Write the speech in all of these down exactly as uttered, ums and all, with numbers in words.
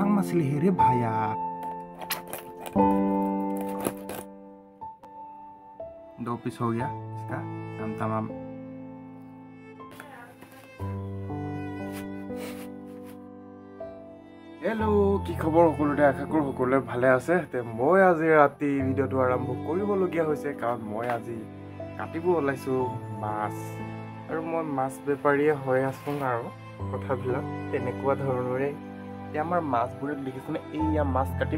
खतरनाक मछली है रे भैया। दो पीस हो गया इसका हम तमाम। हेलो की खबर सकलोरे आशा करो सकलोरे भाले आछे। ते मैं आज राति भिडिओ आरम्भ करिबलगिया होइसे कारण मैं आज काटिब ओलाइছো माछ और मैं माछ बेपारी হৈ আছো আৰু কথাবিলাক তেনেকুৱা ধৰণৰে। এতিয়া আমাৰ মাছবোৰক দেখিছনে, এইয়া মাছ কাটিম।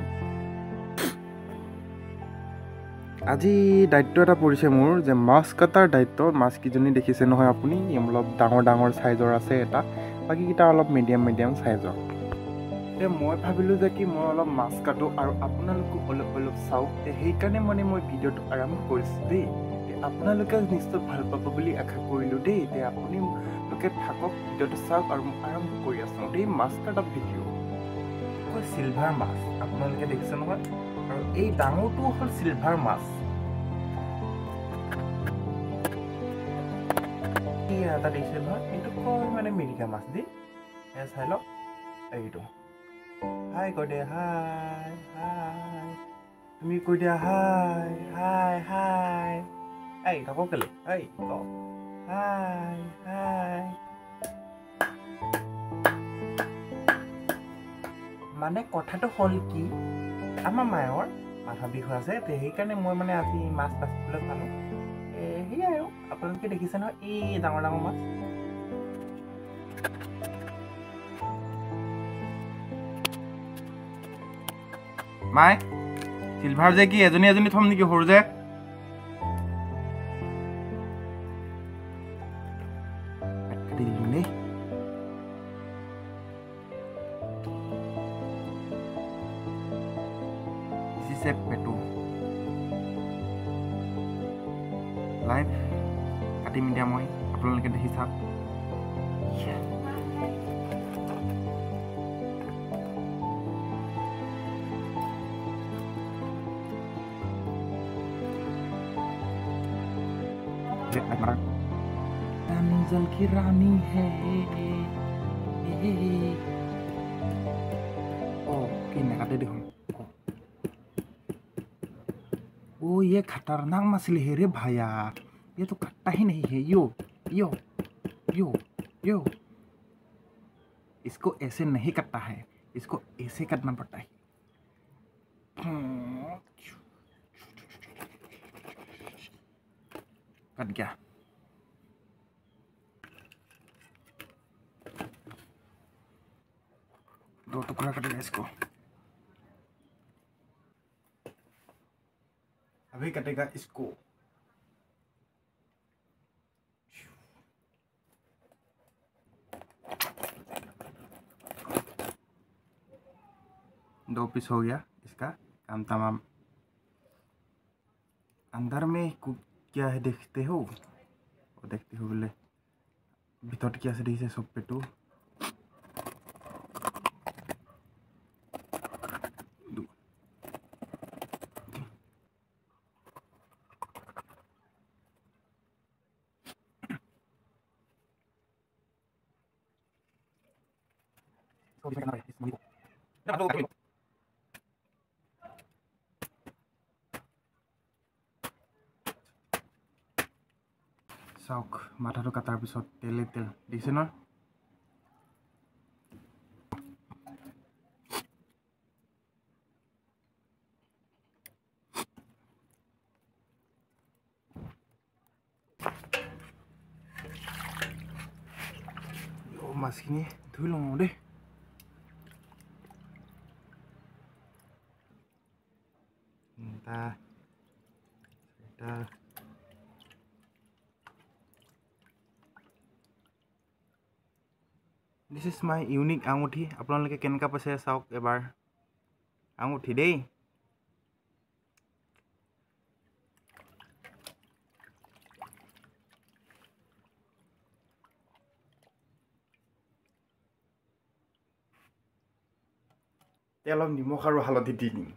আজি দায়িত্ব এটা পৰিছে মোৰ যে মাছ কাটাৰ দায়িত্ব। মাছ কিজনী দেখিছে নহয় আপুনি, অলপ ডাঙৰ ডাঙৰ সাইজৰ আছে এটা, বাকীকেইটা অলপ মিডিয়াম মিডিয়াম সাইজৰ। এতিয়া মই ভাবিলোঁ যে কি মই অলপ মাছ কাটো আৰু আপোনালোকো অলপ অলপ চাওক। সেইকাৰণে মানে মই ভিডিঅ'টো আৰম্ভ কৰিছোঁ দেই। আপোনালোকে নিশ্চয় ভাল পাব বুলি আশা কৰিলোঁ দেই। এতিয়া আপোনালোকে থাকক, ভিডিঅ'টো চাওক আৰু মই আৰম্ভ কৰি আছোঁ দেই মাছ কটা ভিডিঅ'। চিলভাৰ মাছ আপোনালোকে দেখিছে নহয়, আৰু এই ডাঙৰটো হ'ল চিলভাৰ মাছ। এটা দেখিছে নহয়, এইটো কয় মানে মিৰিকা মাছ দেই। এয়া চাই লওক, এইটো হাই কৈ দে, হাই হাই, তুমি কৈ দিয়া হাই হাই হাই। এই থাকক কেলে, এই ক হাই হাই। মানে কথাটো হ'ল কি, আমাৰ মায়ৰ মাথা বিষ হৈ আছে, সেইকাৰণে মই মানে আজি মাছ বাচিবলৈ পালোঁ। সেয়াই আৰু আপোনালোকে দেখিছে নহয়, এই ডাঙৰ ডাঙৰ মাছ। মাই চিলভাৰ যে কি এজনী এজনী থম নেকি সৰু যে? পেটু লাইভ কাটি মিডিয়া মই আপোনালোকে দেখি চাওক। रानी जल की रानी है। ओ कि नाकाटे देखो, ओ ये खतरनाक मछली है रे भैया। ये तो कटता ही नहीं है। यो यो यो यो इसको ऐसे नहीं कटता है, इसको ऐसे करना पड़ता है। कट गया। दो टुकड़ा कटेगा इसको। अभी कटेगा इसको। दो पीस हो गया इसका काम तमाम। अंदर में क्या है देखते हो, वो देखते हो बोले भीतर क्या से देखिए सब पेटू। চাওক মাথাটো কাটাৰ পিছত তেলে তেল দিছে ন। মাছখিনি ধুই লওঁ দেই। এটা এটা দিছ ইজ মাই ইউনিক আঙুঠি। আপোনালোকে কেনেকুৱা পাইছে চাওক এবাৰ। আঙুঠি দেই। অলপ নিমখ আৰু হালধি দি দিম।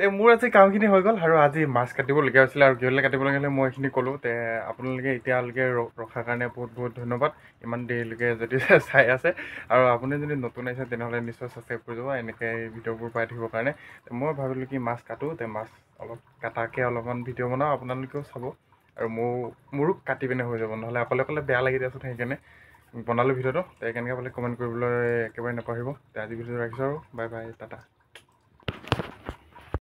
তে মোৰ আজি কামখিনি হৈ গ'ল আৰু আজি মাছ কাটিবলগীয়া হৈছিলে আৰু কিহলৈ কাটিবলগীয়া হ'লে মই এইখিনি ক'লোঁ। তে আপোনালোকে এতিয়ালৈকে ৰখাৰ কাৰণে বহুত বহুত ধন্যবাদ, ইমান দেৰিলৈকে যদি চাই আছে। আৰু আপুনি যদি নতুন আহিছে তেনেহ'লে নিশ্চয় ছাবস্ক্ৰাইব কৰি যাব এনেকৈ ভিডিঅ'বোৰ পাই থাকিবৰ কাৰণে। মই ভাবিলোঁ কি মাছ কাটোঁ, তে মাছ অলপ কাটাকৈ অলপমান ভিডিঅ' বনাওঁ, আপোনালোকেও চাব আৰু মোৰ মোৰো কাটি পিনে হৈ যাব, নহ'লে অকলে অকলে বেয়া লাগি দিয়াচোন। সেইকাৰণে বনালোঁ ভিডিঅ'টো। তে কেনেকৈ পালে কমেণ্ট কৰিবলৈ একেবাৰে নাপাহৰিব। তে আজি ভিডিঅ'টো ৰাখিছোঁ আৰু বাই বাই, টাটা।